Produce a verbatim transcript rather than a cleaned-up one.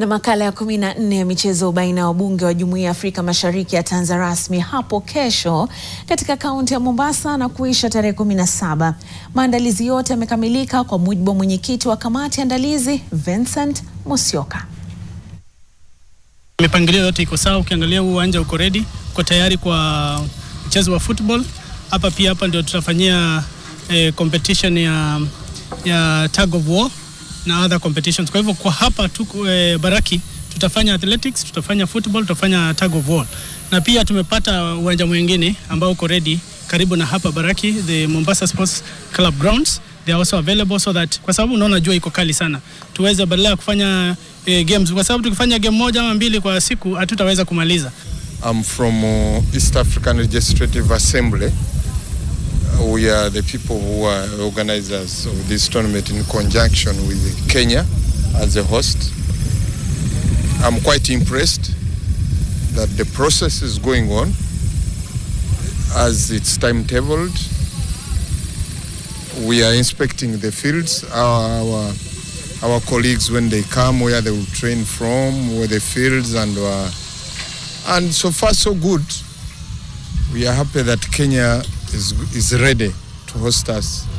Na makala ya kumi na nne ya michezo baina ya wabunge wa jumuiya ya Afrika mashariki yataanza rasmi hapo kesho katika kaunti ya Mombasa na kuisha tarehe kumi na saba. Maandalizi yote yamekamilika kwa mujibu wa mwenyekiti wa kamati andalizi Vincent Musyoka. Mipangilio yote iko sawa, ukiangalia uwanja uko ready, uko tayari kwa mchezo wa football. Hapa pia hapa ndio tutafanyia eh, competition ya ya tug of war na other competitions. Kwa hivyo kwa hapa tu e, Baraki tutafanya athletics, tutafanya football, tutafanya tug of war. Na pia tumepata uwanja mwingine ambao uko ready karibu na hapa Baraki, the Mombasa Sports Club grounds. They are also available so that kwa sababu unaona jua iko kali sana, tuweze badala ya kufanya e, games, kwa sababu tukifanya game moja ama mbili kwa siku hatutaweza kumaliza. I'm from uh, East African Legislative Assembly. We are the people who are organizers of this tournament in conjunction with Kenya as a host. I'm quite impressed that the process is going on as it's timetabled. We are inspecting the fields. Our, our, our colleagues, when they come, where they will train from, where the fields, and, uh, and so far so good. We are happy that Kenya is, is ready to host us